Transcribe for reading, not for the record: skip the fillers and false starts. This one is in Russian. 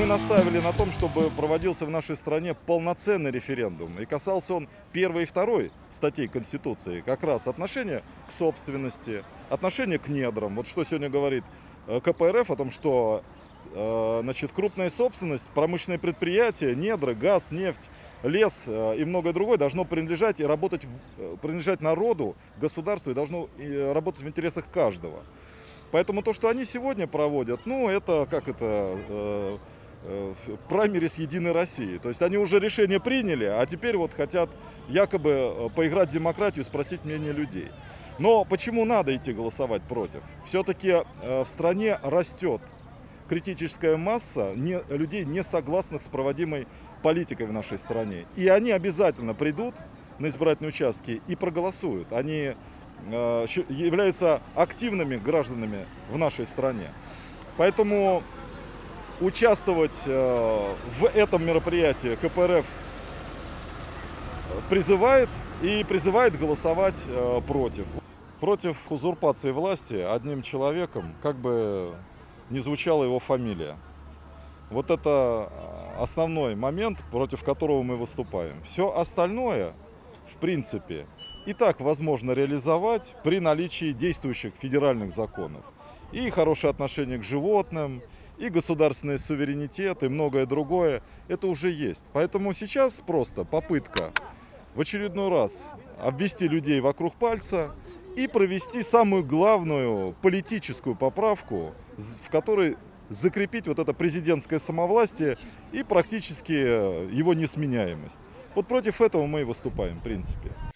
мы настаивали на том, чтобы проводился в нашей стране полноценный референдум. И касался он первой и второй статей Конституции, как раз отношения к собственности, отношения к недрам. Вот что сегодня говорит КПРФ о том, что значит, крупная собственность, промышленные предприятия, недра, газ, нефть, лес и многое другое должно принадлежать и работать, принадлежать народу, государству и должно работать в интересах каждого. Поэтому то, что они сегодня проводят, ну, это, как это, праймерис Единой России. То есть они уже решение приняли, а теперь вот хотят якобы поиграть в демократию, спросить мнение людей. Но почему надо идти голосовать против? Все-таки в стране растет критическая масса людей, не согласных с проводимой политикой в нашей стране. И они обязательно придут на избирательные участки и проголосуют. Они являются активными гражданами в нашей стране. Поэтому участвовать в этом мероприятии КПРФ призывает и призывает голосовать против. Против узурпации власти одним человеком, как бы не звучала его фамилия. Вот это основной момент, против которого мы выступаем. Все остальное, в принципе, и так возможно реализовать при наличии действующих федеральных законов. И хорошее отношение к животным, и государственный суверенитет, и многое другое. Это уже есть. Поэтому сейчас просто попытка в очередной раз обвести людей вокруг пальца и провести самую главную политическую поправку, в которой закрепить вот это президентское самовластие и практически его несменяемость. Вот против этого мы и выступаем, в принципе.